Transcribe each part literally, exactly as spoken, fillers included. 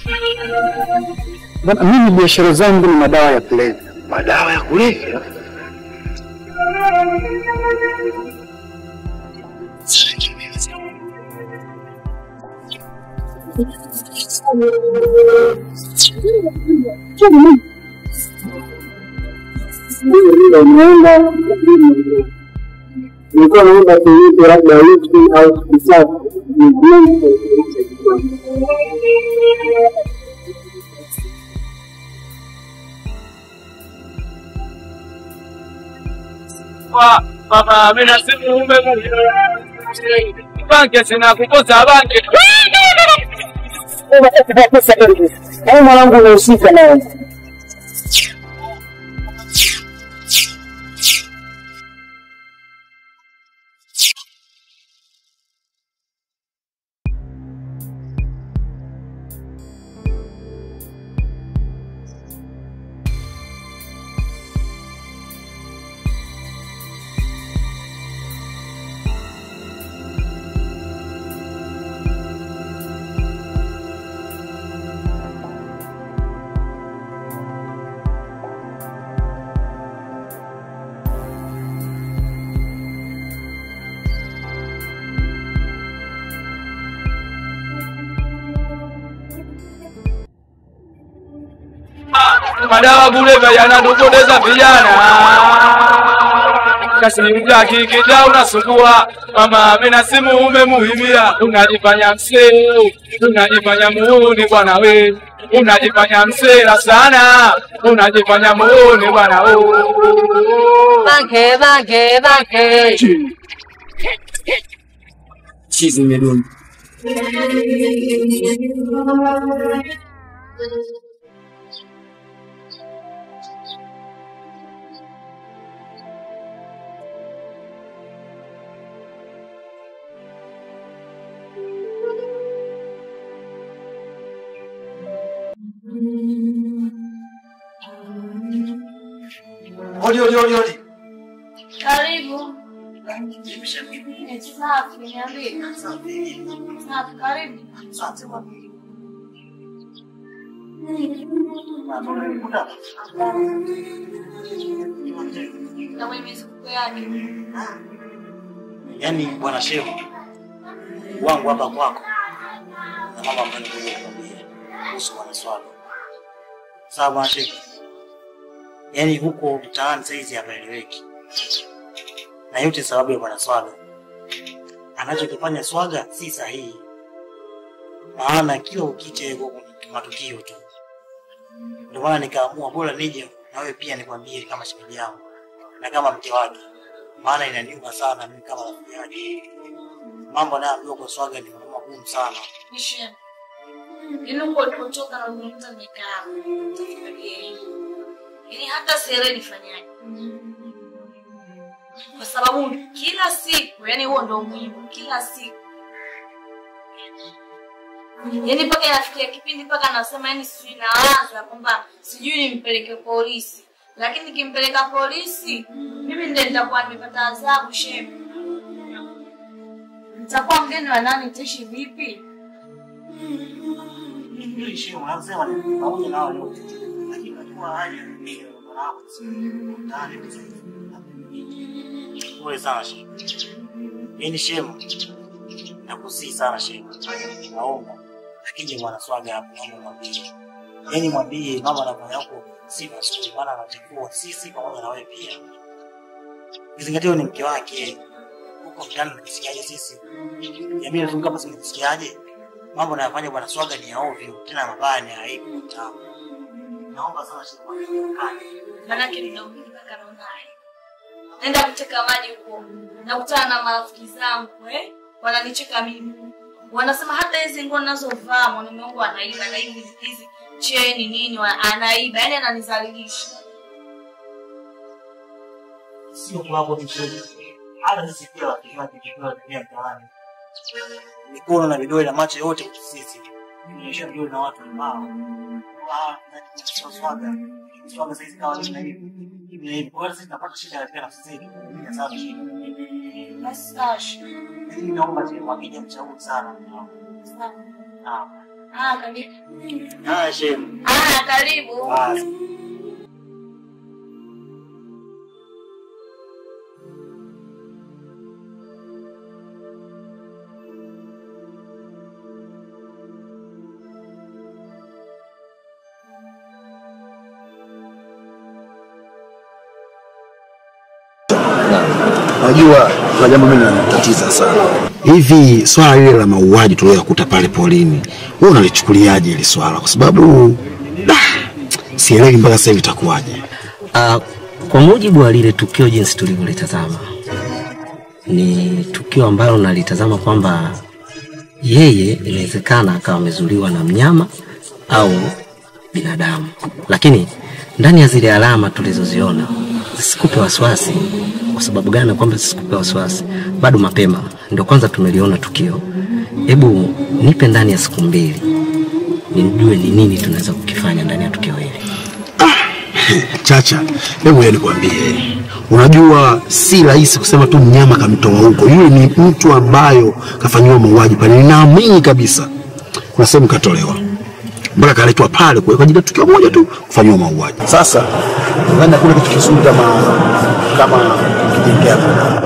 Bwana, mimi biashara zangu ni madawa ya kulevya. Madawa ya kulevya? Nilikuwa naomba tuite labda wiki au siku tatu. Wa baba mimi nasimu umbe Mungu. Banke sina kukosa banke. Wewe pesa ndio. Kama mwanangu unahusika naye. Madawa kulevya yanatupoteza vijana. Kasi mja kikija unasumbua. Mama mimi na simu umemuibia. Unajifanya msee, unajifanya muuni bwana we. Unajifanya msela sana. Unajifanya muuni bwana we. Banke banke banke. Chizi meduni. Odi odi odi odi. Karibu. Safi, niambie. Safi. Safi, karibu. Asante bwana. Na mimi siku yake. Yaani bwana shehu wangu hapa kwako. Na mama ameniambia kuhusu bwana swali. Sawa bwana shehu. Yaani huko mtaani saizi hapaeleweki. Na yote sababu ya bwana Swaga. Anachokifanya Swaga si sahihi. Maana kila ukicha yuko kwenye matukio tu. Ndio maana nikaamua bora nije na wewe pia nikwambie kama shemeji yangu na kama mke wake. Maana inaniuma sana mimi kama rafiki yake. Mambo nayo kwa Swaga ni magumu sana. Nishe. Nilikuwa ulipotoka na unimta nikaa. Yaani hata sere nifanyaje? Kwa sababu kila siku, yani huo ndio muhimu, kila siku. Yaani paka inafikia kipindi paka anasema yani sijui naanza kwamba sijui nimpeleke polisi. Lakini nikimpeleka polisi, mimi ndiye nitakuwa nimepata adhabu shehe. Nitakuwa mgeni wa nani, nitaishi vipi? Ndio shehe unasema ni pamoja na wale wote. Lakini najua hali ya Pole sana shehe. Mimi shemu. Nakusihi sana shehe. Naomba akije bwana Swaga hapo naomba mwambie. Yaani mwambie mama anafanya huko si mazuri maana anachukua sisi pamoja na wewe pia. Kizingatio ni mke wake. Huko mtani tunasikiaje sisi? Jamii inazunguka basi tunasikiaje? Mambo anayofanya bwana Swaga ni ya ovyo, tena mabaya ni aibu tamu. Naomba sana shehe. Maana kidogo mpaka naonaye. Nenda kuteka maji huko. Nakutana na marafiki zangu eh? Wananicheka mimi. Wanasema hata hizi nguo ninazovaa mwanaume wangu anaiba na hizi hizi cheni nini anaiba. Yaani ananizalilisha. Sio kwako vizuri. Hata sisi pia wakiwa tukiwa dunia mtaani. Mikono na vidole na macho yote sisi. Tunaisha vidole na watu ambao ah na Swaga. Swaga sasa kama ni hivi. Hivi kwa sisi tunapata shida katika nafsi zetu. Ni sana shida. Masashi. Mimi naomba tu wakija mshauri sana. Sana. Ah. Ah, karibu. Ah, shem. Ah, karibu. Ah. Unajua kwa jambo mimi linanitatiza sana. Hivi swala lile la mauaji tuliyokuta pale polini, wewe unalichukuliaje ile swala? Kwa sababu sielewi mpaka sasa hivi itakuwaje. Uh, kwa mujibu wa lile tukio jinsi tulivyolitazama, ni tukio ambalo nalitazama kwamba yeye inawezekana akawa amezuliwa na mnyama au binadamu. Lakini ndani ya zile alama tulizoziona zisikupe wasiwasi. Kwa sababu gani kwamba zisikupe wasiwasi? Bado mapema, ndio kwanza tumeliona tukio. Hebu nipe ndani ya siku mbili nijue ni nini tunaweza kukifanya ndani ya tukio hili. Chacha, hebu yeye nikwambie. Unajua si rahisi kusema tu mnyama kamtoa huko. Yule ni mtu ambayo kafanywa mauaji pale. Ninaamini kabisa kuna sehemu katolewa. Mbona kaletwa pale kwa ajili ya tukio moja tu kufanywa mauaji. Sasa nadhani kuna kitu kizuri kama kama kijengea.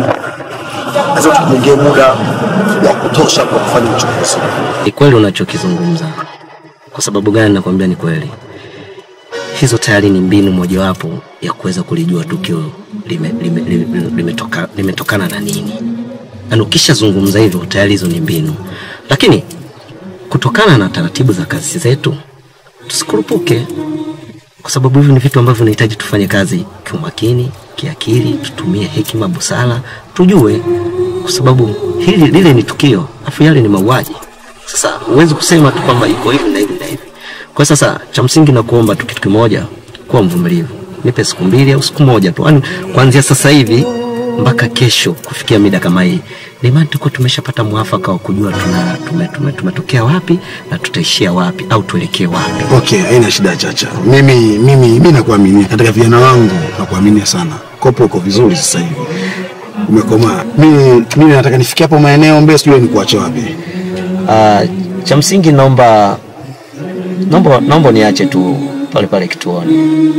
Sasa tukijengea muda wa kutosha kwa kufanya uchunguzi. Ni kweli unachokizungumza. Kwa sababu gani nakwambia ni kweli? Hizo tayari ni mbinu mojawapo ya kuweza kulijua tukio limetokana lime, lime, lime limetokana na nini. Na ukishazungumza hivyo tayari hizo ni mbinu. Lakini kutokana na taratibu za kazi zetu tusikurupuke, kwa sababu hivi ni vitu ambavyo vinahitaji tufanye kazi kwa makini, kiakili, tutumie hekima, busara, tujue kwa sababu hili lile ni tukio, afu yale ni mauaji. Sasa huwezi kusema tu kwamba iko hivi na hivi na hivi. Kwa sasa cha msingi na kuomba tu kitu kimoja, kuwa mvumilivu. Nipe siku mbili au siku moja tu. Yaani kuanzia sasa hivi mpaka kesho kufikia mida kama hii, ni maana tuko tumeshapata mwafaka wa kujua tuna tume, tume, tumetokea wapi na tutaishia wapi au tuelekee wapi. Okay, haina shida Chacha. Mimi mimi mimi nakuamini katika vijana wangu, nakuamini sana. Kopo uko vizuri sasa hivi. Umekoma. Mimi mimi nataka nifikie hapo maeneo mbele, sijui ni kuacha wapi. Ah, uh, cha msingi naomba naomba naomba niache tu pale pale kituoni.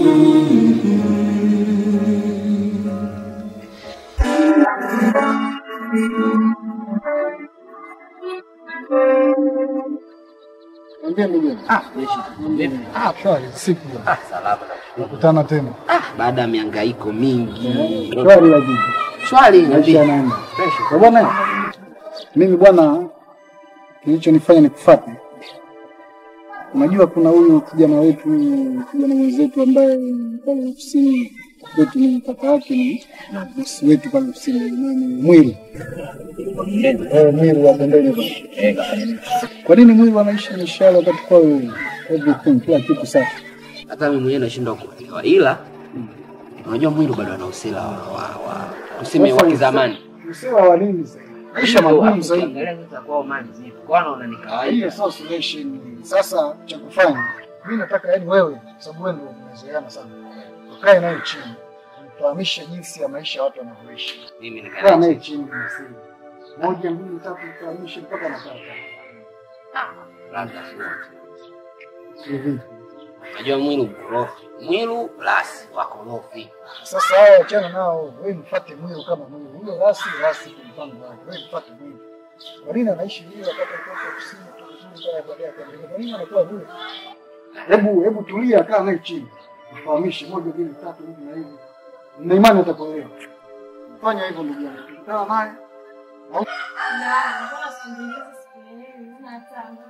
Ah, ah, shwari siku. Ah, salama. Nakutana tena. Ah, baada ya mihangaiko mingi. Shwari wajibu. Shwari wajibu. Kwa bwana, mimi bwana kilichonifanya nikufuate. Unajua kuna huyu kijana wetu, kijana mwenzetu ambaye pale ofisini kwetu ni kaka yake ni bosi wetu pale ofisini nani Mwiru. Eh, Mwiru wa pembeni. Kwa nini Mwiru anaishi mishale wakati kwa everything kila kitu safi? Hata mimi mwenyewe nashindwa kuelewa. Ila unajua Mwiru bado ana usela wa wa tuseme wa kizamani. Usela wa nini sasa? Maisha magumu zaidi. Angalia nitakuwa mali zipo. Kwana unanikawaida. Hiyo sio solution. Sasa cha kufanya, mimi nataka yani wewe, sababu wewe ndio umezoeana sana. Ukae naye chini. Tufahamishe jinsi ya maisha ya watu wanavyoishi. Mimi nikae naye chini msiri. Moja mbili tatu tufahamishe mpaka na tatu. Ah, labda sio. Hivi. Unajua Mwiru korofi. Mwiru rasi wa korofi. Sasa hao achana nao, wewe mfuate Mwiru kama Mwiru. Huyo rasi rasi kwa mpango wake. Wewe mfuate Mwiru. Kwa nini anaishi vile wakati alikuwa ofisini tu vizuri kama baadaye akaendelea? Kwa nini anakuwa vile? Hebu hebu tulia, kaa naye chini. Ufahamishe moja mbili tatu hivi na hivi. Na imani atakuelewa. Fanya hivyo ndugu yangu. Tukutana naye. Na mbona simulizi siku una tangu.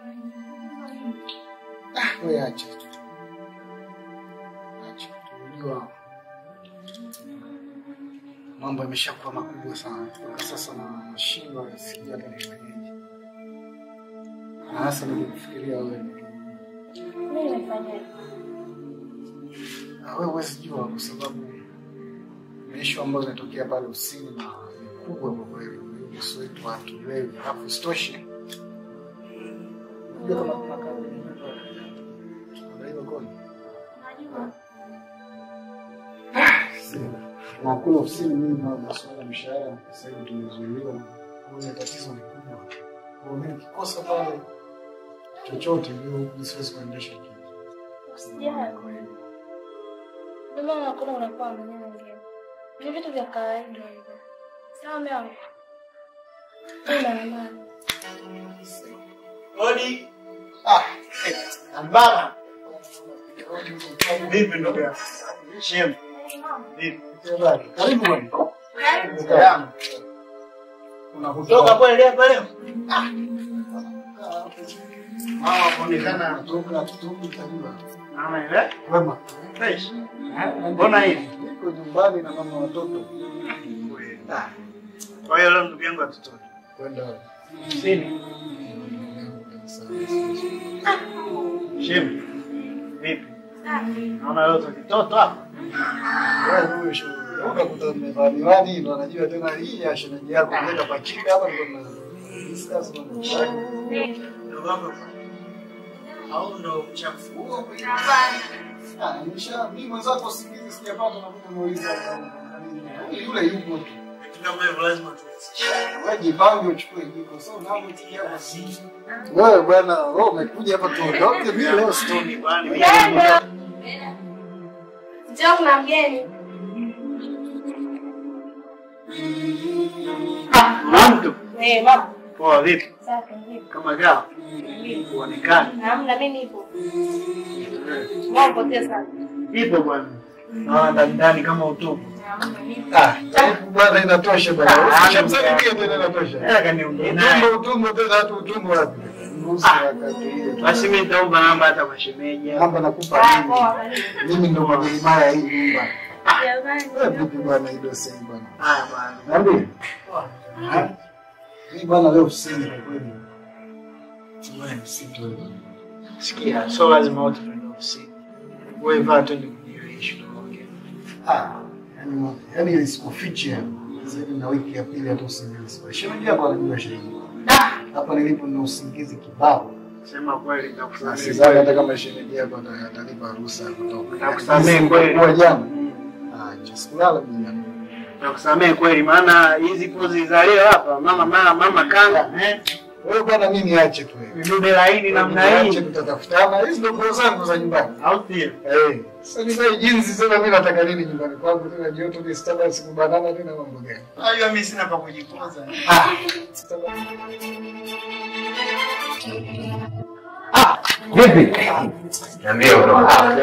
Ah, wewe acha. Acha. Unajua mambo yameshakuwa makubwa sana. Kwa sasa na mashindwa sija hata nifanyaje. Na hasa nikufikiria wewe. Mimi nifanyaje? Na wewe huwezi jua kwa sababu maisha ambayo yanatokea pale usini na kubwa kwa kweli. Yesu wetu watu wewe hapo stoshe. Ndio kama kuna kazi. Ndio hivyo kwa. Najua. Na kule ofisini mimi na masuala mishahara sasa hivi tumezuiliwa. Kuna tatizo kubwa. Kwa nini kikosa pale chochote ndio siwezi kuendesha. Usijali. Ndio maana nakuona unakuwa mnyonge. Ni vitu vya kawaida hivyo. Sawa mimi. Tuna amani. Odi. Ah. Ambara. Vipi ndugu yangu? Shem. Vipi? Karibu bwana. Karibu. Unakutoka kweli hapa leo? Ah. Mama kuonekana kutoka tutoki tajua. Mama ile? Wema. Fresh. Mbona hivi? Niko nyumbani na mama watoto. Ah. Kwa hiyo leo ndugu yangu atutoke. Kwenda Sini. Shem. Vipi? Naona leo tukitoto hapa. wewe huyo shughuli. Unakuta umevaa miwani ndo anajua tena hii ya shemeji yako kuleta pachika hapa ndo na discuss mambo. Ndugu yangu. Au ndo uchafu huo? Ah, nisha mimi mwenzako sikizi sijapata na kuja muuliza yule yupo tu. Kama hivyo lazima tu. Wewe jipange uchukue jiko. So nao tikia basi. Wewe bwana, wewe umekuja hapa tuondoke mimi leo sitoni Bwana mimi. Njoo kuna mgeni. Ah, mamdo. Eh, mama. Poa vipi? Safi vipi? Kama gao. Uonekane. Hamna mimi nipo. Mambo potea sana. Ipo bwana. Naona ndani kama utupu. Ah, bwana inatosha bwana. Ushamsalimia tena inatosha. Ela kaniongea naye. Utumbo utumbo tena hata utumbo wapi? Mruhusu wakati. Basi mimi nitaomba namba hata kwa shemeji. Namba nakupa Ah, mimi. poa. Mimi ndo mama ya hii nyumba. Jamani. Wewe vipi bwana ido sasa bwana? Haya bwana. Niambie. Ah. Mimi bwana leo usini kwa kweli. Wewe msitu. Sikia, so lazima wote tuende ofisini. Wewe vaa twende kujirisha tuongee. Ah, yani yani isikufiche zaidi na wiki ya pili hata usingizi. Shemeji yako anajua shemeji. Hapa nilipo na usingizi kibao. Sema kweli nitakusamehe. Sidhani hata kama shemeji yako atanipa ruhusa ya kutoka. Nakusamehe kweli. Kwa jana. Ah, just kulala mimi. Nakusamehe kweli maana hizi pozi za leo hapa mama mama mama kanga eh. Wewe bwana mimi niache tu wewe. Vidude laini namna hii. Niache tutatafutana. Hizi ndio nguo zangu za nyumbani. Au sio? Eh. Sasa nivae jinsi sasa mimi nataka nini nyumbani kwangu tena joto ni disturbance kubanana tena mambo gani? Hayo mimi sina pa kujifunza. Ah. Ah, vipi? Niambie bro. Ah,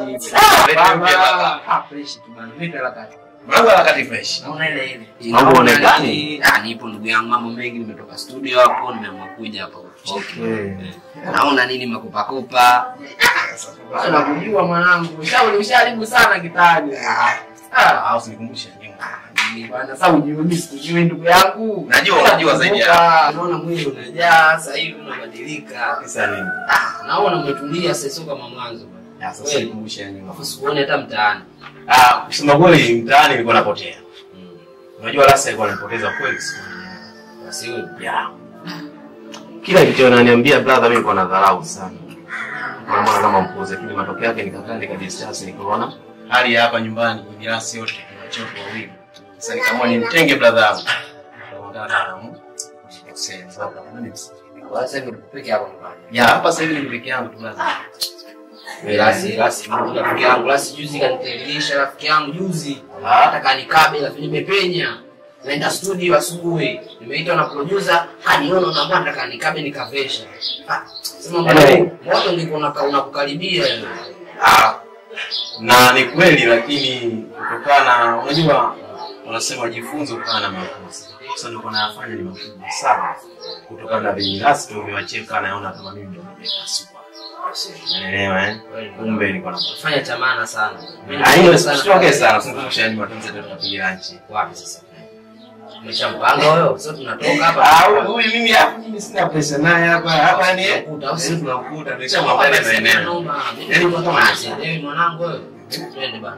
fresh tu bana. Vipi harakati? Mambo wakati fresh. Naona ile ile. Mambo onekani. Ah, nipo ndugu yangu, mambo mengi, nimetoka studio hapo, nimeamua kuja hapa. Okay. Naona nini makopa kopa. Sasa kujua mwanangu, shauri usharibu sana kitani. Ah, au sinikumbusha nyuma. Ni bana sasa ujue mimi sikujui ndugu yangu. Najua unajua zaidi ya. Naona mwili unajaa, sasa hivi unabadilika. Kisa nini? Ah, naona umetulia sasa sio kama mwanzo. Ah, sasa sinikumbusha nyuma. Afu sikuone hata mtaani. Ah, kusema kweli mtaani nilikuwa napotea. Unajua Lasa alikuwa ananipoteza kweli siku. Basi wewe Ya. Kila kitu ananiambia brother mimi nilikuwa nadharau sana. Naona kama mpuuze, lakini matokeo yake nikakaa nikadistance nikaona hali ya hapa nyumbani ni Lasa yote tunachoka wawili. Sasa nikaamua nimtenge brother wangu. Ndio sasa sababu nani msiki. sasa hivi peke yako nyumbani. Ya hapa sasa hivi ni peke yangu tu brother. Lasi, Lasi, rafiki yangu, Lasi juzi kanitelilisha rafiki yangu juzi. Hata kanikabe lakini nimepenya. Naenda studio asubuhi. Nimeitwa na producer, kaniona na bwana kanikabe nikavesha. Ah, sema mbona moto ndiko unakukaribia yani. Ah, na ni kweli lakini kutokana unajua wanasema jifunze kutokana na makosa. Sasa ndio nafanya ni makubwa sana. Kutokana na vile Lasi tu viwacheka naona kama mimi ndio nimeka super. Unaelewa eh? Kumbe nilikuwa nafanya tamana sana. Mimi sitoke sana, sikumbusha ni matunzo ndio tutapiga lunch. Wapi sasa? Umeshampanga wewe? Sio tunatoka hapa. Ah, huyu mimi hapa mimi sina pesa naye hapa. Hapa ni ukuta, sisi tunakuta. Tumeshamwambia maeneo. Yaani kwa kama asielewi mwanangu wewe. Twende bana.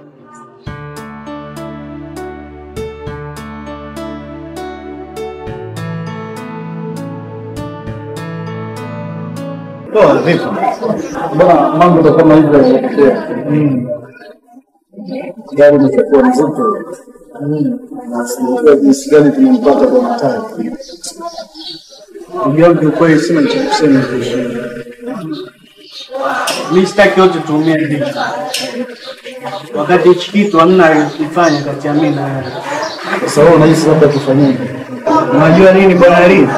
Poa vipi? Bwana mambo ndo kama hivyo yanatokea. Mm. Gari imekuwa nzito. Mm. Na sijui jinsi gani tumempata kwa hatari. Ndio kweli sina cha kusema kuhusu. Mimi sitaki wote tuumie hivi. Wakati hichi kitu hamna alifanya kati ya mimi na wewe. Sasa wewe unahisi labda tufanyeje? Unajua nini bwana Ali?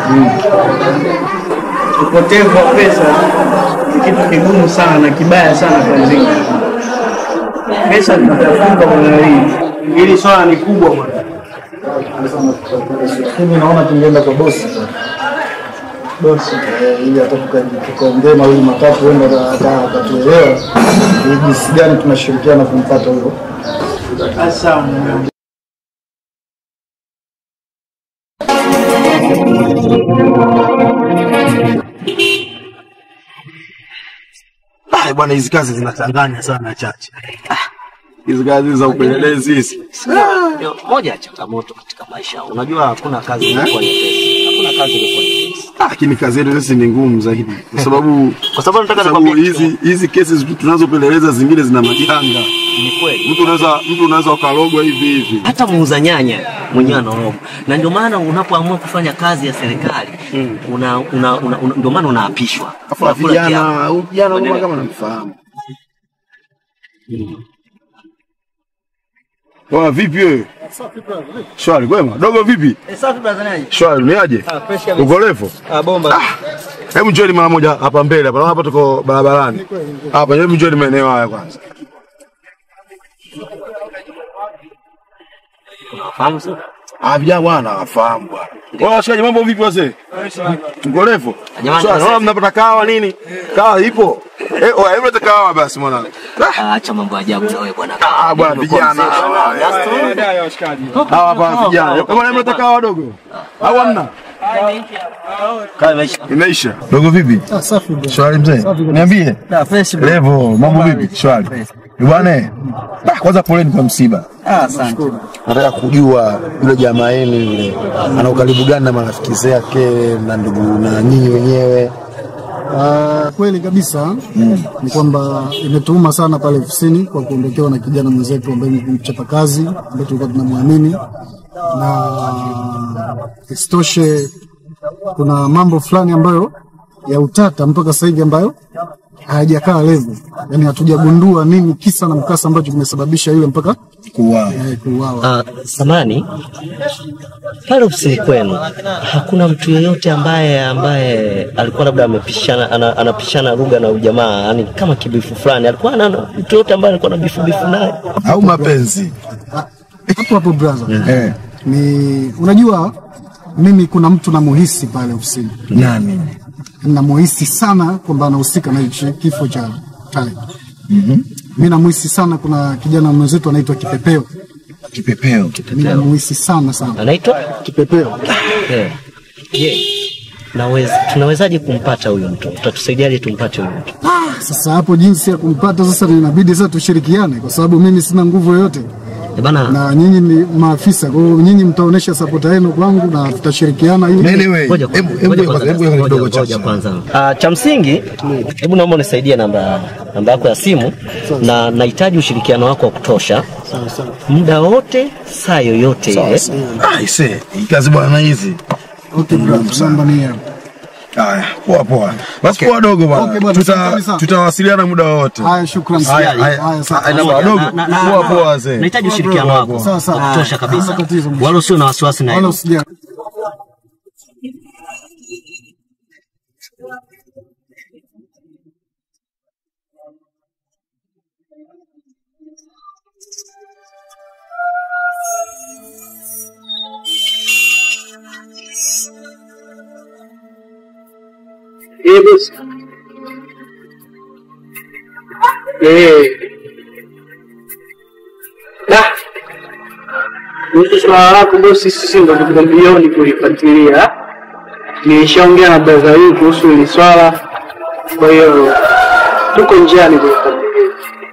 Upotevu wa pesa ni kitu kigumu sana na kibaya sana kwa mziki. Pesa tunatafuta bwana Ali. Hili swala ni kubwa bwana. Mimi naona tungeenda kwa bosi. Bosi ili atakuka tukaongea mawili matatu wenda atatuelewa ni jinsi gani tunashirikiana kumpata huyo. Sasa Ah bwana, hizi kazi zinachanganya sana Chacha. Hizi kazi za upelelezi hizi. Ndio moja ya changamoto katika maisha. Unajua hakuna kazi inakuwa nyepesi. Hakuna kazi inakuwa nyepesi. Ah, lakini kazi yetu sisi ni ngumu zaidi. Kwa sababu kwa sababu nataka nikwambie hizi hizi kesi tunazopeleleza zingine zina majanga. Ni kweli. Mtu unaweza mtu unaweza ukarogwa hivi hivi. Hata muuza nyanya mwenyewe anarogwa. Na ndio maana unapoamua kufanya kazi ya serikali mm. una, una, una, una ndio maana unaapishwa. Afu vijana vijana kama namfahamu. Poa vipi wewe? Safi brother. Shwari kwema. Dogo vipi? Eh, safi brother naje? Shwari ni aje? Ah, fresh kabisa. Uko refu? Ah, bomba. Ah. Hebu njoo mara moja hapa mbele hapa. Hapa tuko barabarani. Hapa hebu njoo maeneo haya kwanza. Unafahamu sasa? Ah, vijana bwana wafahamu bwana. Wao washikaji mambo vipi wazee? Tuko refu? Jamani, naona mnapata kahawa nini? Kahawa ipo? Eh, oh, hebu leta kahawa basi mwanangu. Acha mambo ya ajabu na wewe bwana. Ah, bwana vijana. Dai washikaji. Hawa hapa vijana. Kama hebu leta kahawa dogo. Au hamna? Kawa imeisha. Imeisha. Dogo vipi? Ah, safi bwana. Shwari mzee. Niambie. Da fresh bro. Levo, mambo vipi? Shwari. Bwana, ah, kwanza poleni kwa msiba. Ah, asante. Nataka kujua yule jamaa yenu yule ana ukaribu gani na marafiki zake na ndugu na nyinyi wenyewe? Ah, kweli kabisa mm. ni kwamba imetuuma sana pale ofisini kwa kuondokewa na kijana mwenzetu ambaye ni mchapa kazi ambaye tulikuwa tunamwamini, na isitoshe kuna mambo fulani ambayo ya utata mpaka sasa hivi ambayo hayajakaa level, yani hatujagundua nini kisa na mkasa ambacho kimesababisha yule mpaka kuuawa. Eh, kuuawa. Uh, samani pale ofisini kwenu hakuna mtu yoyote ambaye ambaye alikuwa labda amepishana ana, anapishana lugha na ujamaa, yani kama kibifu fulani, alikuwa ana mtu yote ambaye alikuwa na bifu bifu naye au mapenzi hapo hapo brother? Mm. Eh. Ni unajua mimi kuna mtu namuhisi pale ofisini. Nani? Namuhisi sana kwamba anahusika na hicho kifo cha Talib. Mhm. Mm, mimi namuhisi sana, kuna kijana mwenzetu anaitwa Kipepeo. Kipepeo. Mimi namuhisi sana sana. Anaitwa Kipepeo. Eh. Je, naweza tunawezaje kumpata huyo mtu? Tutatusaidiaje tumpate huyo mtu? Ah, sasa hapo jinsi ya kumpata sasa inabidi sasa tushirikiane kwa sababu mimi sina nguvu yoyote. Bana, na nyinyi ni maafisa, kwa hiyo nyinyi mtaonesha support yenu kwangu na tutashirikiana ili anyway. Hebu hebu hebu kidogo cha kwanza. Ah, cha msingi hebu naomba unisaidie namba namba yako ya simu na nahitaji ushirikiano wako wa kutosha. Sawa sawa. Muda wote, saa yoyote ile. Ah, ise, kazi bwana hizi. Okay bro, namba ni hiyo. Haya, poa poa. Basi poa dogo bwana. Tuta tutawasiliana muda wote. Haya, shukrani sana. Haya, haya namba dogo. Poa poa wazee. Nahitaji ushirikiano wako wa kutosha kabisa. Wala usio na wasiwasi na hilo. Eh, bos. Eh. Dah. Kuhusu swala lako bosi, sisi ndo tuko mbioni kulifuatilia. Nilishaongea na brother huyu kuhusu hili swala. Kwa hiyo tuko njiani kulifuatilia.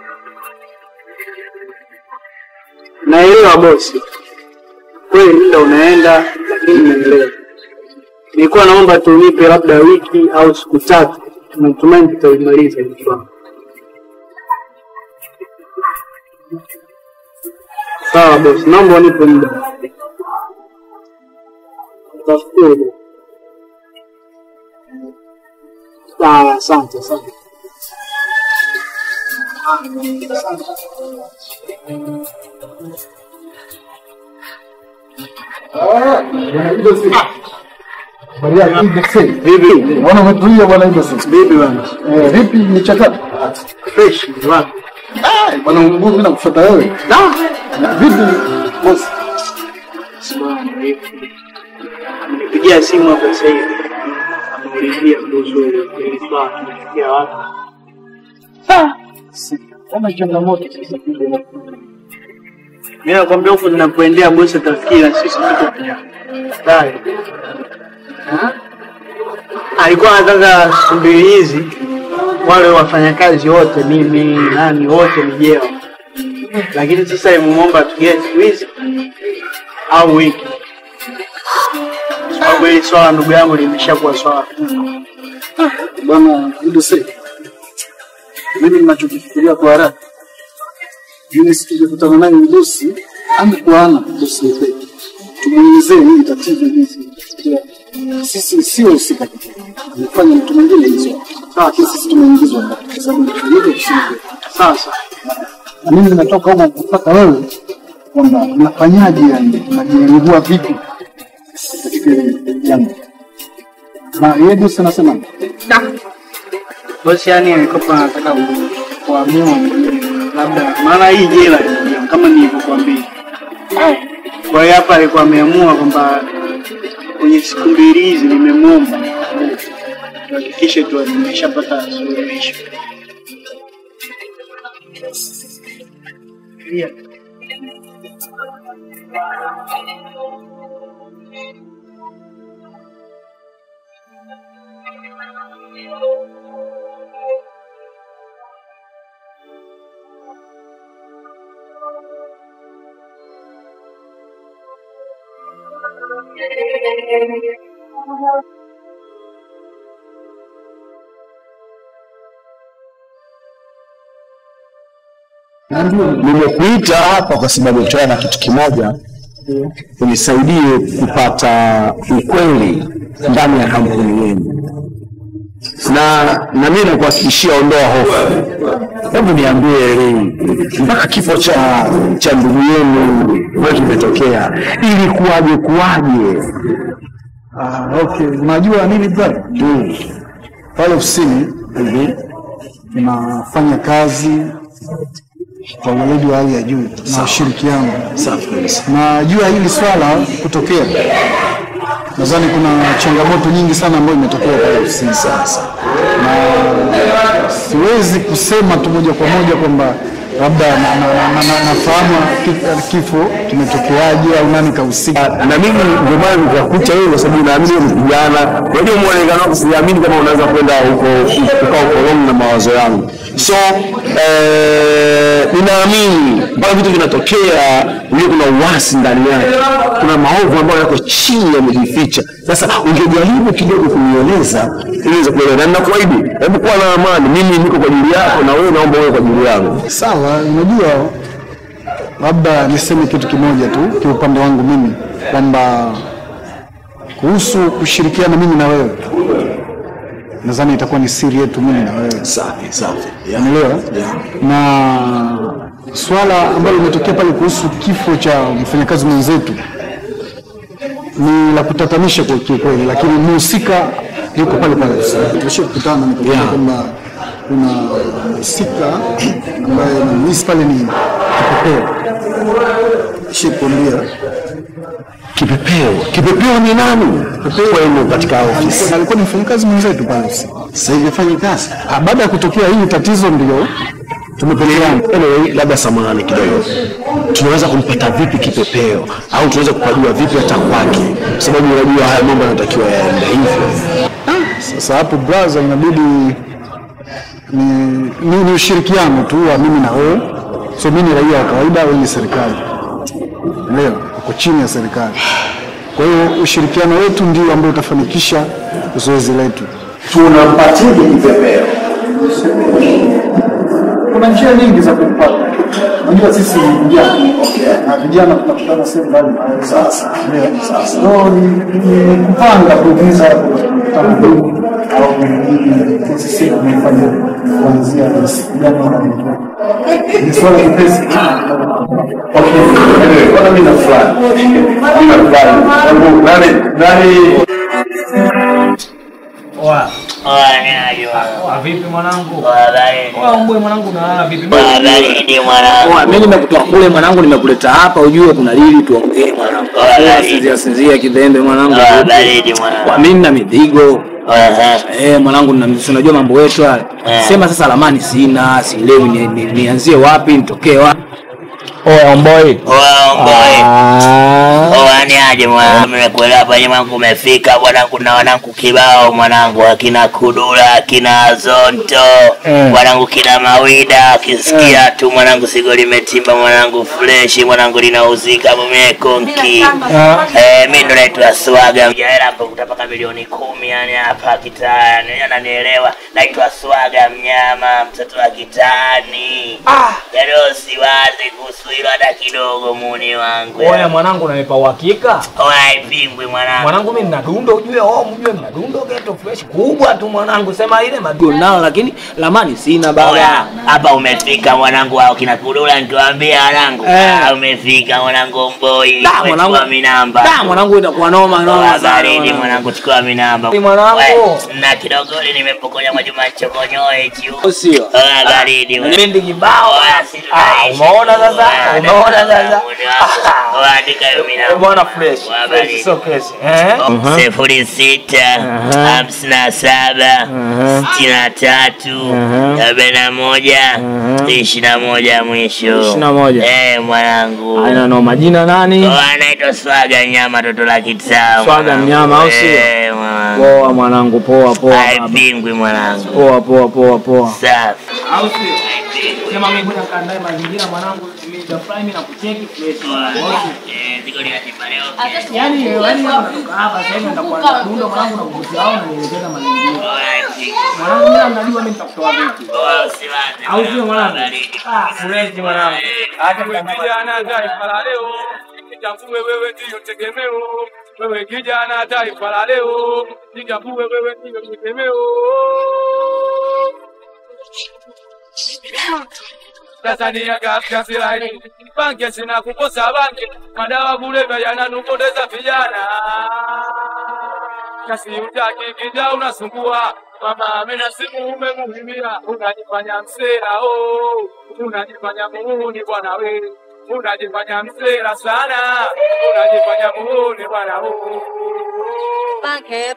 Naelewa bosi. Kweli muda unaenda, lakini naelewa. Nilikuwa naomba tunipe labda wiki au siku tatu. Natumaini tutaimaliza hili swala. Sawa bosi, naomba unipe muda. Tafadhali. Sawa, asante asante. Ah, Maria kidosi. Vipi? Unaona umetulia bwana hizo sasa. Vipi bwana? Eh, vipi michakato? Fresh bwana. Ah, bwana Mungu mimi nakufuata wewe. Da. Vipi boss? Bwana vipi? Nipigia simu hapo sasa hivi. Ameniambia kuhusu ile swala ya watu. Ah, kama changamoto sasa kidogo. Mimi nakwambia huko ninapoendea bosi atafikiri sisi tuko pia. Dai. Alikuwa anataka siku mbili hizi wale wafanyakazi wote mimi nani wote nijeo. Lakini sasa imemuomba tugie siku hizi au wiki. Sababu hili swala ndugu yangu limeshakuwa swala. Bwana Idose. Mimi ninachokifikiria kwa haraka. Mimi sikujikutana naye bosi, angekuwa ana bosi wetu. Tumuelezee hili tatizo hizi. Sisi sio usika. Nifanye mtu mwingine hizo. Sawa, sisi tumeingizwa ndani kwa sababu hiyo sio. Sasa mimi natoka huko kupata wewe kwamba nafanyaje yani najiengua vipi katika jambo. Na yeye bosi anasema da. Bosi yani alikopa anataka kuamua labda maana hii jela kama nilivyokuambia. Kwa hiyo hapa alikuwa ameamua kwamba kwenye siku mbili hizi nimemwomba tuhakikishe tu nimeshapata suluhisho. Yeah. Nimekuita hapa kwa sababu tutana na kitu kimoja, unisaidie kupata ukweli ndani ya kampuni yenu. Na na mimi nakuhakikishia, ondoa hofu. Hebu niambie leo mpaka kifo cha cha ndugu yenu wewe kimetokea, ili kuwaje kuwaje? Ah, okay. Unajua nini brother? Mm. Pale ofisini hivi tunafanya kazi kwa weledi wa hali ya juu na ushirikiano. Safi kabisa. Na jua hili swala kutokea, nadhani kuna changamoto nyingi sana ambayo imetokea pale ofisini sasa. Na siwezi kusema tu moja kwa moja kwamba labda na, na, na, na, nafahamu kifo kimetokeaje au nani kahusika. Na mimi ndio maana nikakuta wewe kwa sababu naamini wewe ni kijana. Kwa hiyo muonekano wako siamini kama unaweza kwenda huko ukao koloni na mawazo yangu. So eh ninaamini bado vitu vinatokea, ndio kuna uasi ndani yake. Kuna maovu ambayo yako chini yamejificha. Sasa ungejaribu kidogo kunieleza ili niweze kuelewa. Na ninakuahidi, hebu kuwa na amani. Mimi niko kwa ajili yako na wewe naomba wewe kwa ajili yangu. Sawa, unajua labda niseme kitu kimoja tu kwa upande wangu mimi kwamba kuhusu kushirikiana mimi na wewe, nadhani itakuwa ni siri yetu mimi na wewe. Safi, safi. Unaelewa? Yeah. Na swala ambalo limetokea pale kuhusu kifo cha mfanyakazi mwenzetu ni la kutatanisha kwa kweli, lakini mhusika yuko pale pale. Tumeshakutana nikaona kwamba kuna mhusika ambaye ni pale ni Kipepeo. Shikwambia Kipepeo. Kipepeo ni nani? Kipepeo wenu katika ofisi. Alikuwa ni mfanyakazi mwenzetu pale. Sasa hivi afanye kazi. Ah, baada ya kutokea hili tatizo ndio tumepeleana. Anyway, labda samahani kidogo. Tunaweza kumpata vipi Kipepeo? Au tunaweza kupajua vipi hata kwake? Sababu unajua haya mambo yanatakiwa yaende hivyo. Ah, sasa hapo brother inabidi ni, ni, ni ushirikiano tu wa mimi na wewe. So mimi ni raia wa kawaida, wewe ni serikali. Leo uko chini ya serikali. Kwa hiyo ushirikiano wetu ndio ambao utafanikisha zoezi letu. Tunampatia Kipepeo. Kuna njia nyingi za kumpata. Unajua sisi ni vijana. Okay. Na vijana tunakutana sehemu mbalimbali. Sasa, sasa. So ni kupanga kuuliza kutana. au sisi tumefanya kuanzia gani ni swala la pesa. Okay, anyway, kwa mimi na fulani mimi na fulani nani nani Oa. Oa ni aje wangu. Oa vipi mwanangu? Oa baridi. Oa mbwe mwanangu unalala vipi? Oa baridi mwanangu. Oa mimi nimekutoa kule mwanangu nimekuleta hapa ujue kuna lili tuongee mwanangu. Oa sinzia sinzia kidembe mwanangu. Oa baridi mwanangu. Kwa mimi na mizigo. Oa. Eh mwanangu unajua mambo yetu haya. Sema sasa lamani sina, sielewi nianzie wapi, nitokee wapi. Oa omboi. Oa omboi. Oa ni aje mwanangu, nimekuelewa hapa mwanangu umefika mwanangu na wanangu kibao mwanangu akina Kudula, akina Zonto, mwanangu kina Mawida, kisikia tu mwanangu sigo limetimba mwanangu fresh mwanangu linauzika mumeko nki. Eh mimi ndo naitwa Swaga. Mjaela hapo kutapaka milioni kumi yani hapa kitani. Ananielewa. Naitwa Swaga mnyama mtoto wa kitani. Ah, leo siwazi kuhusu hilo hata kidogo muni wangu. Oya mwanangu unanipa uhakika? Oya ipingwe mwanangu. Mwanangu mimi nina dundo ujue oh mjue nina dundo geto fresh kubwa tu mwanangu sema ile madundo nao lakini lamani sina baba. Oya hapa umefika mwanangu wao kina Kudula nikiwaambia wanangu. Ah umefika mwanangu mboi. Da mwanangu mimi namba. Da mwanangu itakuwa noma noma zaidi mwanangu chukua mimi namba. Mwanangu na kidogo nimepokonya Mwajuma Chokonyoe hiyo. Sio. Ah baridi mwanangu. Mimi kibao. Ah umeona sasa? Umeona sasa? Waandika hiyo mimi namba. Bwana fresh. Fresh so crazy. Eh? Sifuri sita hamsini na saba sitini na tatu arobaini na moja ishirini na moja mwisho. ishirini na moja. Eh mwanangu. Haina no majina nani? Oh anaitwa Swaga nyama toto la kitao. Swaga mnyama au sio? Eh mwanangu. Poa mwanangu poa poa. Haipingwi mwanangu. Poa poa poa poa. Safi. Au sio? Sema mimi bwana kandae mazingira mwanangu mimi da prime na kucheki fresh. Eh ziko ni atiba leo. Yaani yaani hapa sasa hivi ndakuwa na dundo mwanangu na kukutia au naelekeza mazingira. Mwanangu mimi najua mimi nitakutoa vipi. Oh siwazi. Au sio mwanangu? Ah fresh mwanangu. Acha kijana taifa la leo. Nitambue wewe ndio tegemeo. Wewe kijana taifa la leo. Nitambue wewe ndio tegemeo. Tanzania katika silaini bange sina kukosa bange madawa kulevya yananupoteza vijana kasi utaki kija unasumbua mama amena simu umemuhimia unajifanya msela oh unajifanya muuni bwana we unajifanya msela sana unajifanya muuni bwana oh bange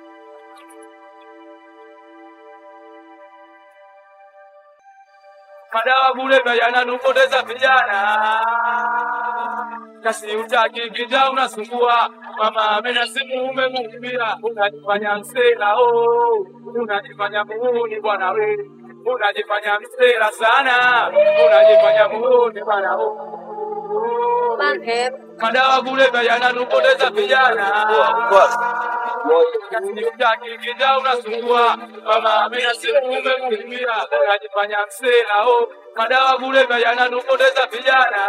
madawa kulevya yananupoteza vijana kasi utaki kija unasumbua mama amena simu umemuhimia unajifanya msela oh unajifanya muuni bwana we unajifanya msela sana unajifanya muuni bwana oh bange madawa kulevya yananupoteza vijana kasi utaki kija unasumbua mama amena simu umemuhimia unajifanya msela oh madawa kulevya yananupoteza vijana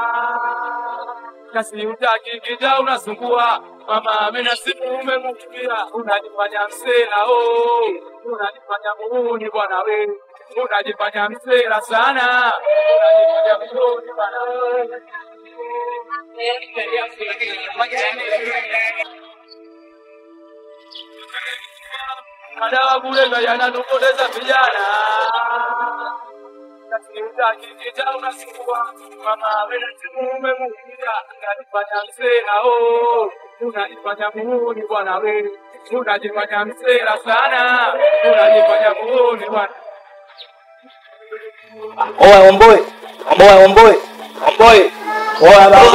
kasi utaki kija unasumbua mama amena simu umemuhimia unajifanya msela oh unajifanya muuni bwana we unajifanya msela sana unajifanya muuni bwana we madawa kulevya yananupoteza vijana kasi utaki kija unasumbua mama amena simu umemuhimia unajifanya msela oh unajifanya muuni bwana we unajifanya msela sana unajifanya muuni bwana. Oya omboi. Omboi omboi. Omboi. Oya babu.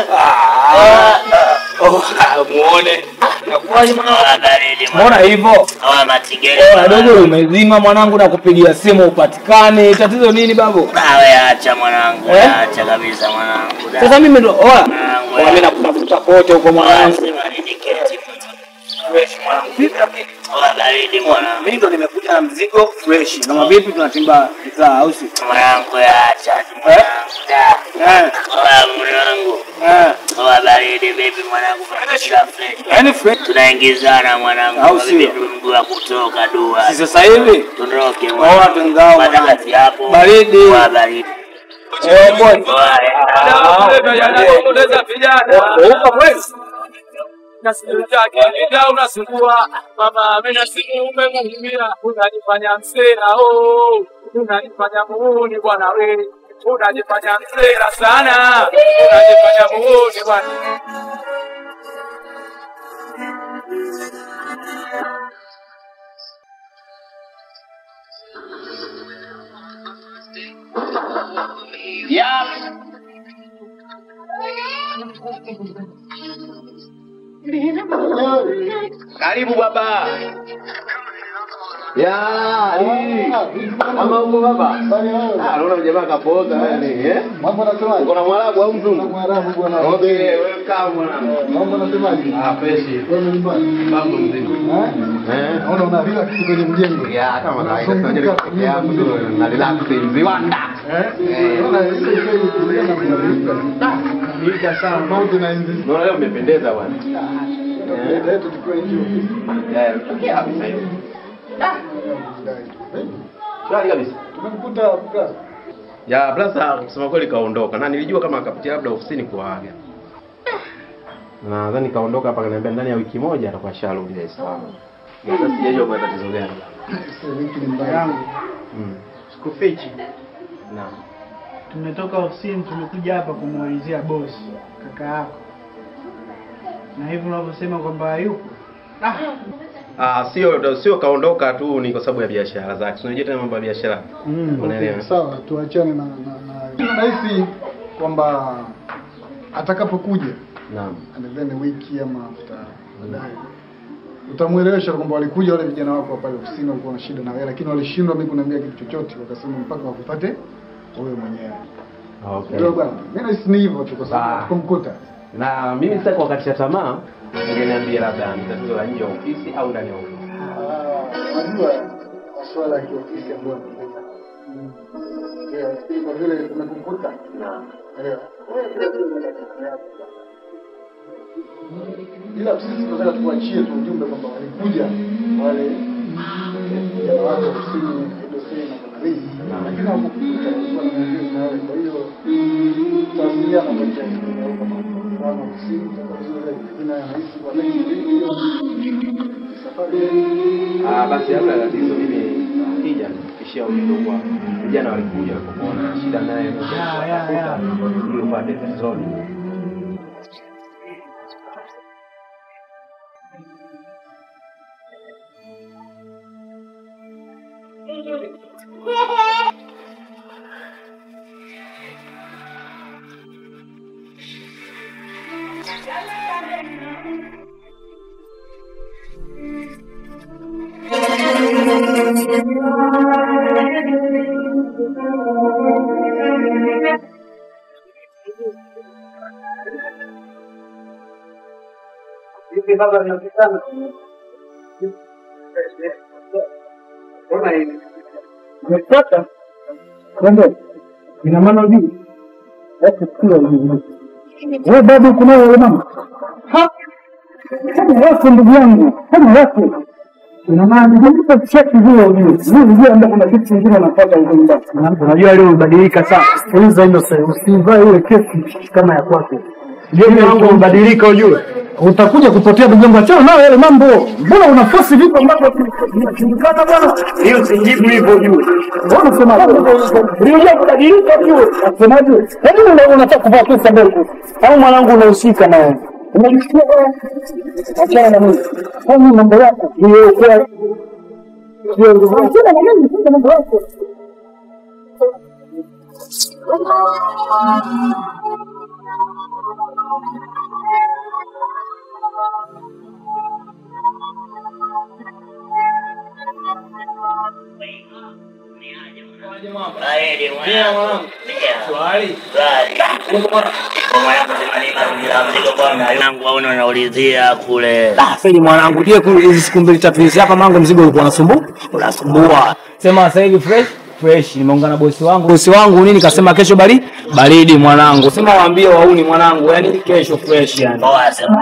Oh, muone. Nakuwaje mwanangu? Baridi. Mbona hivyo? Oa matigere. Oya dogo umezima mwanangu na kupigia simu upatikane. Tatizo nini babu? Awe acha mwanangu. Eh? Acha kabisa mwanangu. Sasa mimi ndo oya. Oya mimi nakutafuta kote huko mwanangu. Sema niniketi. Fresh mwanangu. Vipi lakini? Oa baridi mwanangu. Mimi ndo nimekuja na mzigo fresh. Na vipi tunatimba bidhaa au si? Mwanangu acha mwanangu. Eh? Oa mwanangu. Eh. Oa baridi baby mwanangu maisha fresh. Yaani fresh. Tunaingizana mwanangu. Au sio? Mguu wa kutoka dua. Si sasa hivi? Tuondoke mwanangu. Oa tungao. Madagati hapo. Baridi. Oa baridi. Eh boy. Unapoteza vijana. Uko kweli? Ndio unasumbua mama mimi na simu umemhimia unanifanya msela oh unanifanya muuni bwana wewe unanifanya msela sana unanifanya muuni bwana Yeah. Karibu baba. Ya, ama uko baba? Ah, naona jamaa kapoza yani, eh? Mambo nasemaje? Uko na Mwarabu au mzungu? Mwarabu bwana. Okay, welcome bwana. Mambo nasemaje? Ah, freshi. Wewe nyumbani? Mambo mzima. Eh? Naona una relax kwenye mjengo. Ya, kama kawaida. Tunajaribu peke yangu tu na relax viwanda. Eh? Naona hiyo hiyo na kuna vita. Vita sana. Mambo na hizi. Naona leo umependeza bwana. Eh, leo tukue hiyo. Ya, okay kabisa hiyo. Shwari kabisa. Tumemkuta Blaza. Ya Blaza kusema kweli kaondoka. Na nilijua kama akapitia labda ofisini kuaga. Na nadhani kaondoka hapa kaniambia ndani ya wiki moja atakuwa sharudi Dar es Salaam. Sasa sijajua kwa tatizo gani. Sasa wiki ni mbaya yangu. Mm. Sikufichi. Naam. Tumetoka ofisini tumekuja hapa kumuulizia boss kaka yako. Na hivi unavyosema kwamba hayupo. Ah. Ah, sio sio kaondoka tu ni kwa sababu ya biashara zake. Unajua tena mambo ya biashara. Mm, unaelewa. Sawa, tuachane na na na. Nahisi kwamba atakapokuja. Naam. Anadhani wiki ama after baadaye. Utamuelewesha kwamba walikuja wale vijana wako pale ofisini walikuwa na shida na wewe lakini walishindwa mimi kuniambia kitu chochote wakasema mpaka wakupate wewe mwenyewe. Okay. Ndio bwana. Mimi nahisi ni hivyo tu kwa sababu kumkuta. Na mimi sasa kwa wakati ya tamaa ungeniambia labda ni tatizo la nje ya ofisi au ndani ya ofisi. Ah, unajua masuala ya ofisi ambayo yanatokea. Ndio, kwa vile tumekumkuta. Naam. Elewa. Ila sisi tunataka tuachie tu ujumbe kwamba walikuja wale vijana wako ofisini ndio sasa na kanali. Lakini hawakukuta kwa nini na wewe. Kwa hiyo tutawasiliana kwa njia hiyo kama kama ofisini ina rahisi kwa leo. Ah, basi hamna tatizo mimi nikija nikishia ujumbe kwa vijana walikuja kuona shida naye ya ya ya ili upate tatizo. Hivi baba ninakutana. Ona hivi. Umepata? Kwende. Ina maana hivi. Acha kula hivi. Wewe bado uko nayo wewe mama? Ha? Kama wako ndugu yangu, kama wako. Ina maana ndio cheki hiyo hiyo. Mimi ndio ndio kuna kitu kingine napata huko nyumbani. Unajua leo ubadilika sana. Sikiliza hilo sasa. Usivae ile kesi kama ya kwako. Ndio wangu ubadilika ujue. Utakuja kupotea mjengo chao nao yale mambo. Mbona unafosi vitu ambavyo tunashindikana bwana? Hiyo sijibu hivyo juu. Mbona unasema ndio kubadilika juu? Unasemaje? Yaani unataka kuvaa pesa mbele. Au mwanangu unahusika na wewe. Unajisikia achana na mimi. Kwa nini mambo yako? Ndio kwa ndio ndio achana na mimi kwa mambo yako. Bae mwanangu. Swali. Swali. Kwa mwanangu tunalima mzigo bwana. Mwanangu waona unaulizia kule. Ah, feli mwanangu je hizi siku mbili tatu hizi hapa mango mzigo ulikuwa unasumbua? Unasumbua. Sema sasa hivi fresh. fresh, nimeungana na bosi wangu. Bosi wangu nini kasema kesho bali baridi mwanangu. Sema waambie wauni mwanangu, yani kesho fresh yani. Poa sema.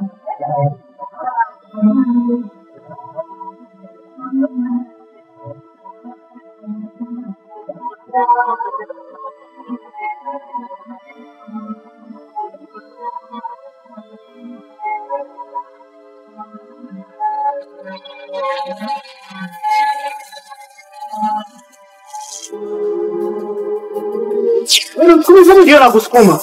Wewe msukuma ndio na kusukuma.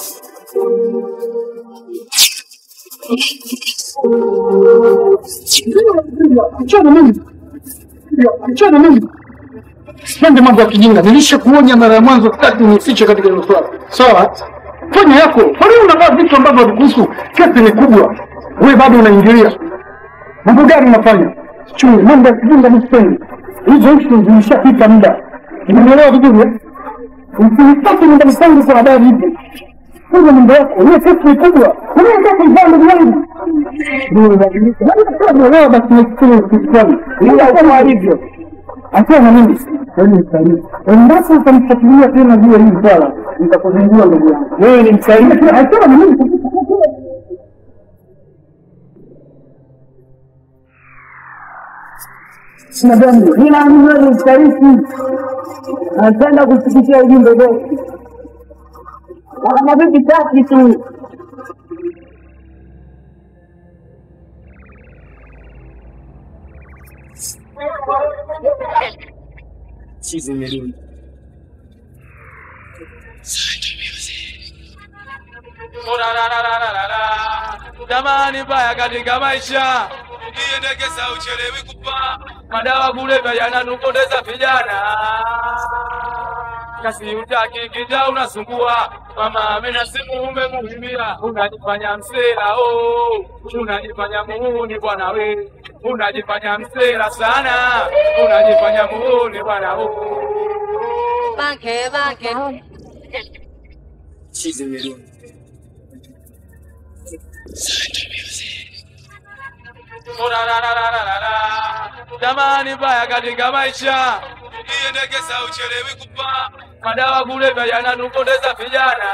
Achana mimi. Achana mimi. Sipende mambo ya kijinga. Nilishakuonya mara ya mwanzo kati unifiche katika hilo swala. Sawa? Fanya yako. Kwa nini unavaa vitu ambavyo havikuhusu? Kesi ni kubwa. Wewe bado unaingilia. Mambo gani unafanya? Chungu, mambo ya kijinga msipendi. Hizo hizo zimeshapita muda. Unaelewa vizuri eh? Msitaki nyumbani kwangu kwa habari hizi. Funga mambo yako. Hiyo kesi ni kubwa. Unaweza kuivaa ndugu yangu. Wewe basi nisikilize kitu fulani. Ila kama hivyo. Achana mimi. Wewe ni msaidizi. Endapo utamfuatilia tena juu ya hili swala, nitakuzindua ndugu yangu. Wewe ni msaidizi. Achana mimi. Sina dhambi. Nina wewe ni msaidizi. Napenda kusikia ujumbe wako. Kama vipi taki tu. Chizi melini. Jamani baya katika maisha. Iendekeza uchelewi kupa. Madawa kulevya yananupoteza vijana. Kasi utaki kija unasumbua. Mama amena simu umemuhimia. Unajifanya msela oh. Unajifanya muhuni bwana we. Unajifanya msela sana. Unajifanya muhuni bwana oh. Banke banke. Chizi melini. Jamani baya katika maisha. Iendekeza uchelewi kupa. Madawa kulevya yananupoteza vijana.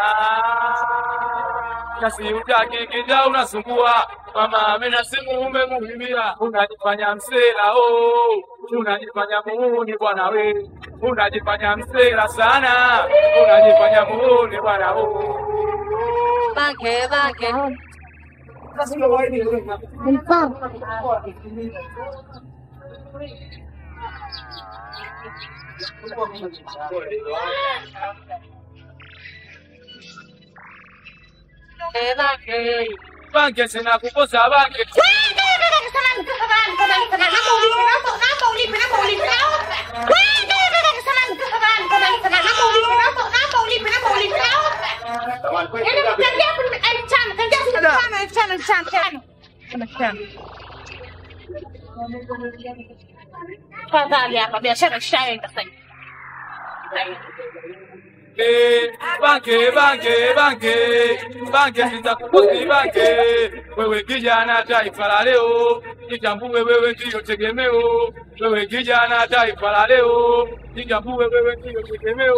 Kasi utaki kija unasumbua. Mama amena simu umemuhimia. Unajifanya msela oh. Unajifanya muhuni bwana we. Unajifanya msela sana. Unajifanya muhuni bwana oh. Banke banke. Banke sina kukosa banke. Fadhali hapa biashara ishaenda sasa. Eh, banke banke banke banke sitakukosi banke. Wewe kijana taifa la leo, jitambue wewe ndio tegemeo. Wewe kijana taifa la leo, jitambue wewe ndio tegemeo.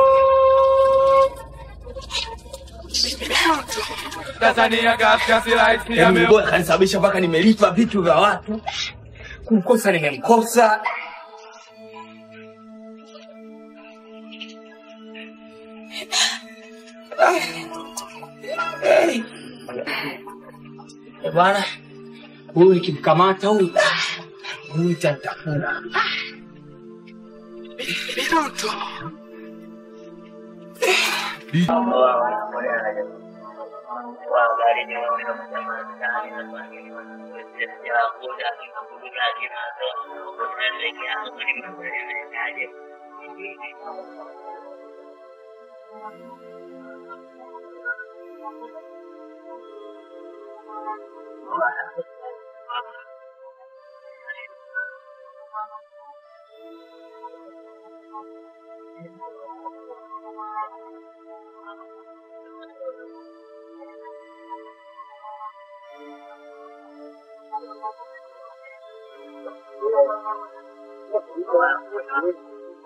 Tanzania kaskazini raisi ya Mimi bora kanisababisha mpaka nimelipa vitu vya watu. Kumkosa nimemkosa. Eh bwana, huyu nikimkamata huyu huyu nitamtafuna. Mitoto.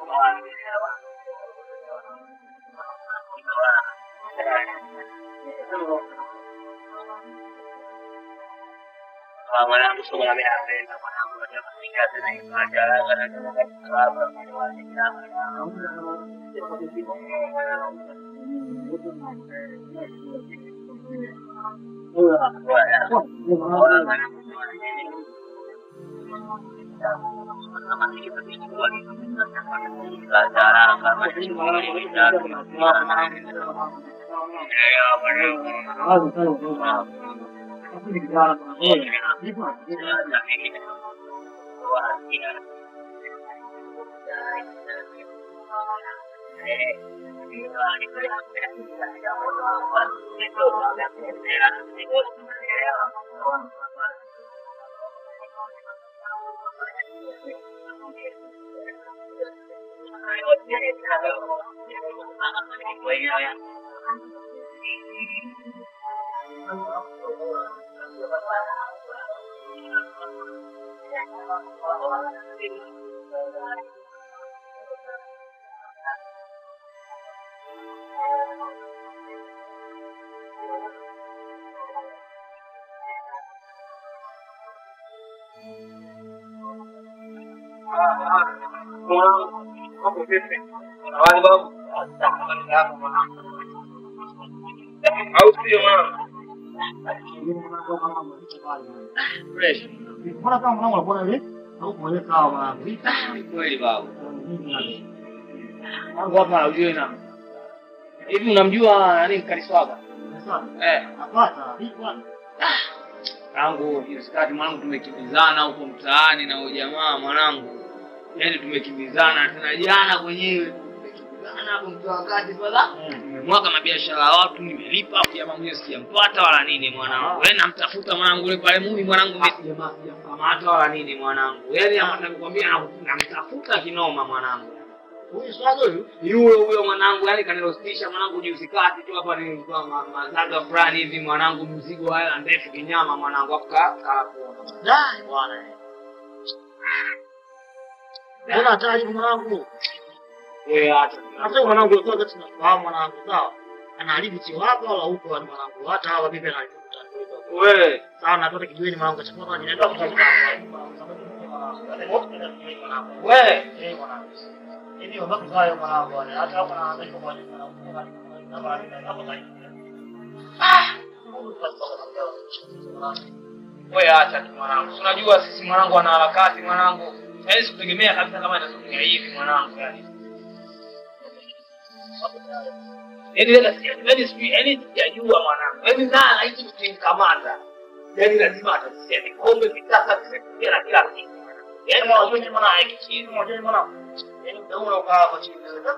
Mwanangu somo la mimi napenda mwanangu na kufikia tena ibada kana fresh. Mbona kama mwanangu anakuwa hivi? Au kueleka hawa mwanangu. Kweli baba. Mungu hapa anajua na. Hivi unamjua nani Kariswaga? Eh, napata. Vipi bwana? Mwanangu, hiskati mwanangu tumekimbizana huko mtaani na huyo jamaa mwanangu. Yaani tumekimbizana tena jana kwenyewe. Tumekimbizana hapo mtoa kati pala. Mwaka na biashara ya watu nimelipa jamaa mwenyewe sijampata wala nini mwanangu. Wewe namtafuta mwanangu yule pale mimi mwanangu mimi jamaa sijamkamata wala nini mwanangu. Yaani hapa nakwambia namtafuta kinoma mwanangu. Huyu swaga huyu yule huyo mwanangu yani kanilostisha mwanangu juzi kati tu hapa ni kwa mazaga fulani hivi mwanangu mzigo haya ndefu kinyama mwanangu afika kapo. Dai bwana. Mbona hatari mwanangu? Wewe hata. Hata mwanangu yotoka tunafahamu mwanangu sawa. Anaharibu sio hapa wala huko mwanangu. Hata hawa bibi analifuta. Wewe sawa na toka kijiweni mwanangu chakula ninaenda kutafuta. Wewe eh mwanangu. Hivi unataka kusayo mwanangu bwana. Hata hapo na anza kwa mwanangu. Ah! Wewe acha tu mwanangu. Unajua sisi mwanangu ana harakati mwanangu. Haiwezi kutegemea kabisa kama itatokea hivi mwanangu yani. Yaani yaani sijui yaani sijajua mwanangu. Yaani nana hichi kutimkamata. Yaani lazima atasia vikombe vitasa visekia na kila kitu. Yaani unajua ni maana yake kitu. Unajua ni maana. Yaani unaona ukaa hapo chini.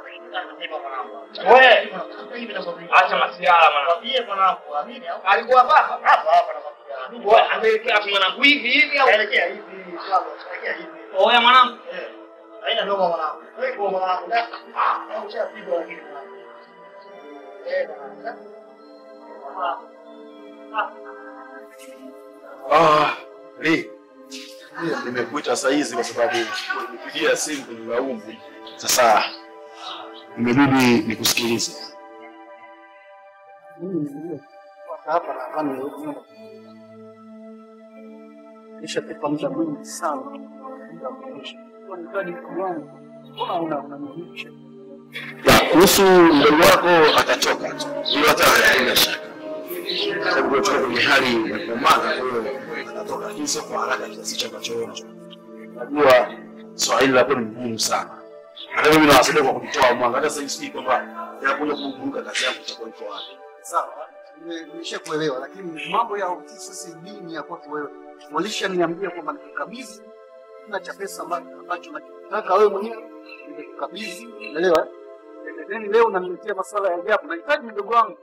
Wewe acha masiara mwanangu. Pia mwanangu amini au? Alikuwa hapa hapa hapa na wewe ameelekea mwanangu hivi hivi au? Aelekea hivi. Aelekea hivi. Oya mwanangu. Eh. Haina noma mwanangu. Wewe kwa mwanangu. Ah, au cha pigo lakini. Eh. Ah, Lee. Nimekuita saa hizi kwa sababu nilipigia simu kunilaumu. Sasa nimebidi nikusikilize. Mimi hapa na hapa ni kisha tupa muda mwingi sana. Kwa nini kwangu? Mbona una unanihisha? Kuhusu mdogo wako atatoka tu. Hilo hata haina shaka. Sababu tuko kwenye hali ya kupambana wewe atatoka hizo kwa haraka kiasi cha machoyo. Najua swali la kweli ni muhimu sana. Hata mimi nawasaidia kwa kutoa mwanga hata sasa hivi kwamba yakuja kukumbuka kazi yangu itakuwa iko wapi. Sawa. Nimeshakuelewa lakini mambo ya sisi dini ya kwako wewe. Walishaniambia kwamba nikukabidhi na cha pesa ambacho nataka wewe mwenyewe nikukabidhi. Unaelewa? Yaani leo unaniletea masuala ya ajabu. Nahitaji mdogo wangu.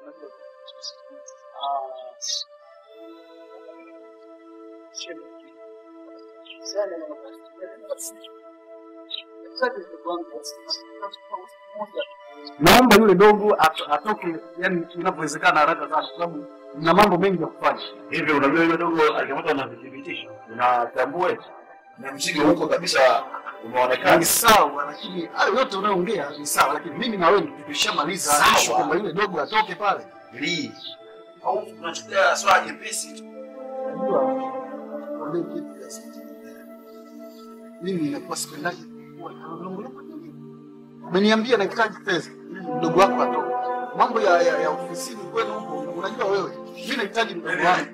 Naomba yule dogo atoke yani inapowezekana haraka sana kwa sababu na mambo mengi ya kufanya. Hivi unajua yule dogo alikamata na kudhibitisha. Unatambua na mzigo huko kabisa Umeonekana ni sawa, lakini hayo yote unayoongea ni sawa, lakini mimi na wewe tumeshamaliza issue kwamba yule dogo atoke pale. Li. Au tunachukua swala jepesi tu. Unajua? Ndio kitu kiasi. Mimi ninakuwa sipendaji kuwa na mlongo. Umeniambia nahitaji pesa. Mdogo wako atoke. Mambo ya ya, ya ofisini kwenu huko unajua wewe. Mimi nahitaji mdogo wangu.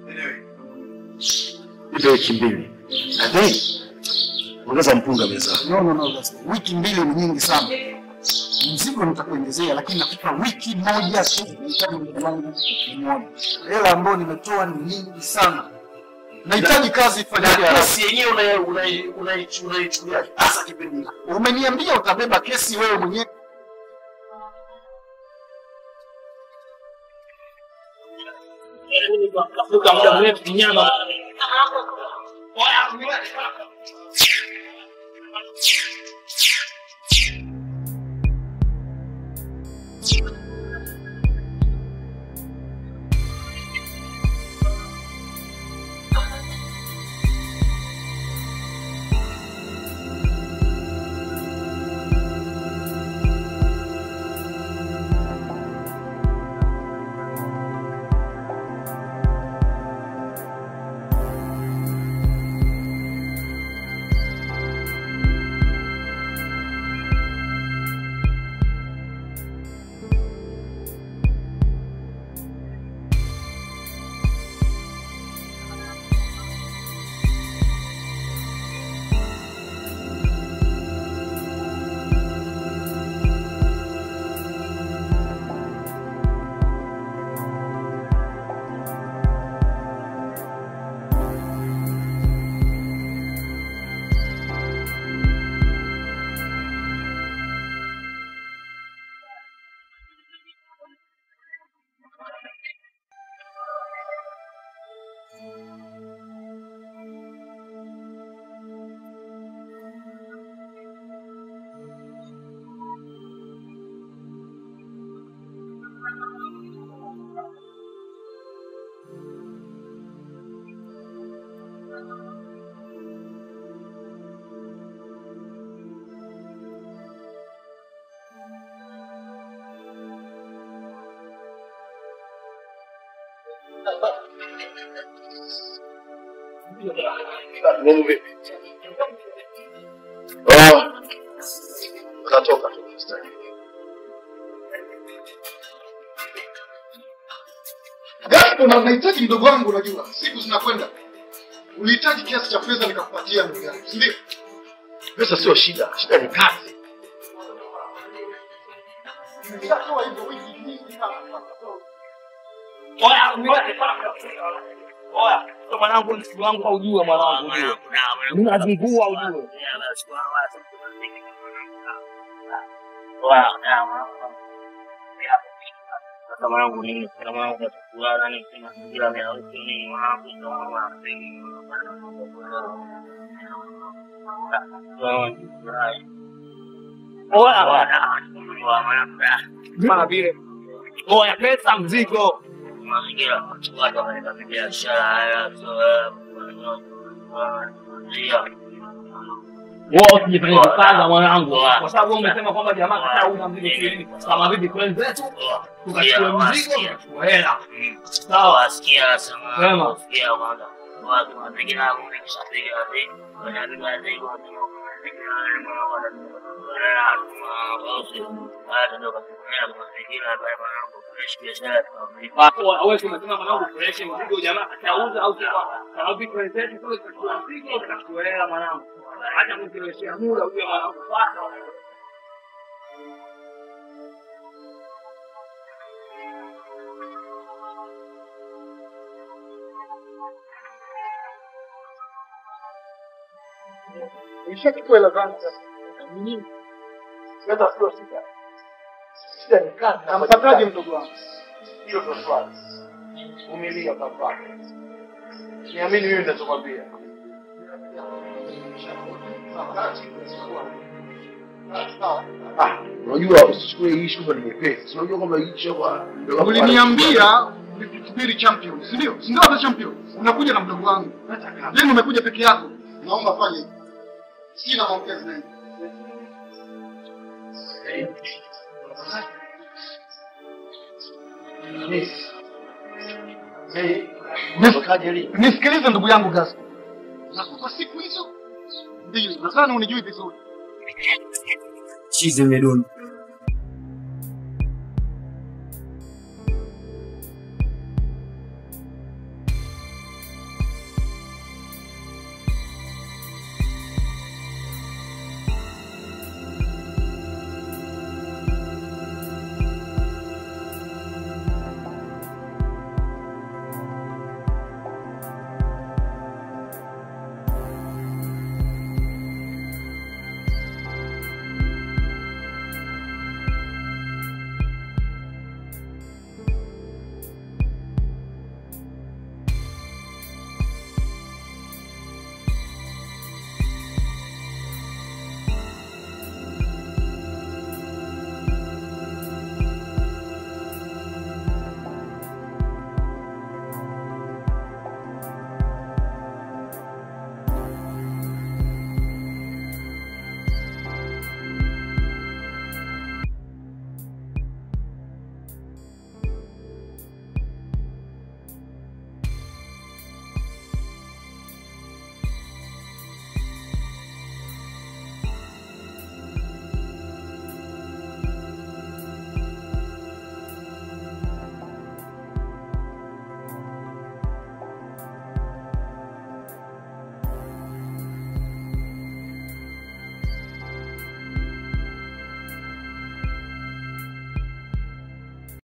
Ndio wiki mbili. Na then ongeza mpunga meza. No no no, that's wiki mbili ni nyingi sana. Mzigo nitakuongezea lakini nakupa wiki moja tu nahitaji mdogo wangu nimuone. Hela ambayo nimetoa ni nyingi sana. Nahitaji kazi ifanyike. Kazi yenyewe una una unaichukulia hasa kipindi. Umeniambia utabeba kesi wewe mwenyewe. Kafuka muda mrefu nyama. Mungu vipi? Oh. Utatoka tu mstari. Gapo na unahitaji mdogo wangu unajua. Siku zinakwenda. Ulihitaji kiasi cha pesa nikakupatia ndugu yangu. Si ndio? Pesa sio shida. Shida ni kazi. Nitatoa hivyo wiki nyingi sana. Oya, mimi Oya, kwa mwanangu msiku wangu haujua mwanangu. Mimi nazungua ujue. Oya, sasa mwanangu nini? Kama mwanangu atakuwa nani kama kila mia huko ni mwanangu ndio Oya, oya, vile. Oya, pesa mzigo. Mazingira watu wanaweza biashara wao kujifanya kaza mwanangu kwa sababu umesema kwamba jamaa hata una mzigo chini kama vipi kweli zetu tukachukua mzigo kwa hela sawa asikia sema asikia kwanza watu wanapiga wamekishapiga hivi wanapiga hivi wewe umesema mwanangu fresh mzigo jamaa atauza au kama vipi kweli zetu tukachukua mzigo tukachukua hela mwanangu hata mkileshia muda huyo mwanangu pata Nishachukua hela zangu sasa. Nini? Sasa sio shida. Shida ni kazi. Nampataje mdogo wangu? Hiyo ndio swali. Umelia utapata. Niamini mimi nitakwambia. Ah, unajua usichukue hii shughuli ni nyepesi. Unajua kwamba hii shughuli uliniambia Kibiri champion, si ndio? Si ndio hata champion. Unakuja na mdogo wangu. Leo umekuja peke yako. Naomba fanye. Sina maongezi mengi. Nisikilize ndugu yangu Gaspar. Nakupa siku hizo mbili. Nadhani unijui vizuri. Chizi Medoni.